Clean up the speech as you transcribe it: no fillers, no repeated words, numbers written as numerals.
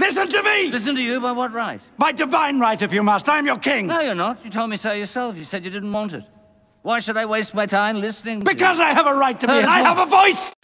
Listen to me! Listen to you by what right? By divine right, if you must. I'm your king. No, you're not. You told me so yourself. You said you didn't want it. Why should I waste my time listening to Because you? I have a right to be, Heard and I what? have a voice!